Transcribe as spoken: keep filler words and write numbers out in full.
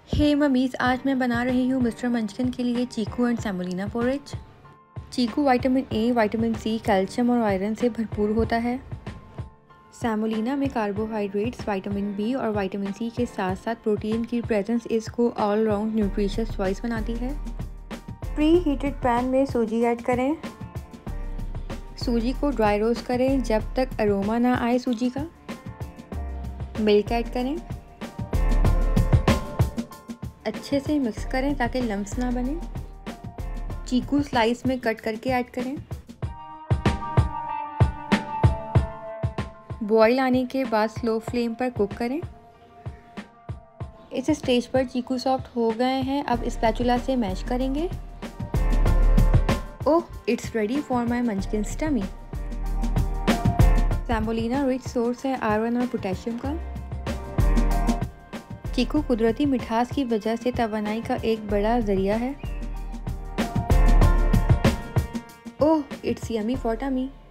हे mummy's, आज मैं बना रही हूँ मिस्टर मंचकिन के लिए chikoo and semolina porridge. Chikoo vitamin A, vitamin C, calcium और आयरन से भरपूर होता है। सेमोलिना में कार्बोहाइड्रेट्स, विटामिन बी और विटामिन सी के साथ साथ प्रोटीन की प्रेजेंस इसको ऑल राउंड न्यूट्रिशियस चॉइस बनाती है। प्री हीटेड पैन में सूजी ऐड करें। सूजी को ड्राई रोस्ट करें जब तक अरोमा ना आए सूजी का। मिल्क ऐड करें, अच्छे से मिक्स करें ताकि लम्प्स ना बने। चीकू स्लाइस में कट करके ऐड करें। बॉईल आने के बाद स्लो फ्लेम पर कुक करें। इस स्टेज पर चीकू सॉफ्ट हो गए हैं। अब स्पैचुला से मैश करेंगे। Oh, it's ready for my munchkin's tummy. Semolina rich source है आयरन और पोटेशियम का। चीकू कुदरती मिठास की वजह से तवानाई का एक बड़ा जरिया है। Oh, it's yummy for tummy.